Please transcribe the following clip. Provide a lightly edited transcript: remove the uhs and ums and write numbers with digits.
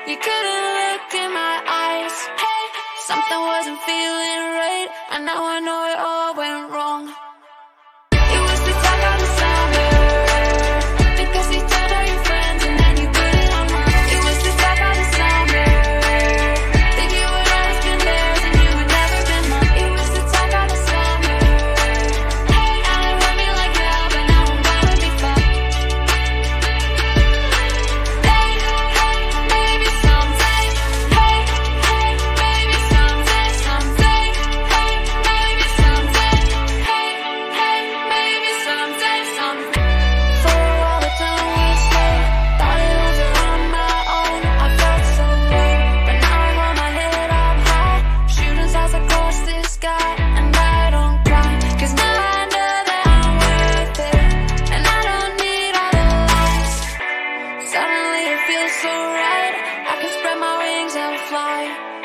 You couldn't look in my eyes. Hey, something wasn't feeling right, and now I know it all went wrong. It was the talk of the summer, because you told all your friends and then you put it on me. It was the talk of the summer, that you would always been theirs and you would never been mine. It was the talk of the summer. Hey, and it hurt me like hell, but now I'm gonna be fine. Hey, hey, maybe someday. Hey, hey, maybe someday, someday. Hey, maybe someday. Hey, hey, maybe someday, someday. For all the time we spent, thought it was on my own. I felt so low, but now I hold my head up high, shooting stars across the sky, and I don't cry, 'cause now I know that I'm worth it, and I don't need all the lies. Suddenly it feels so right, I can spread my wings and fly.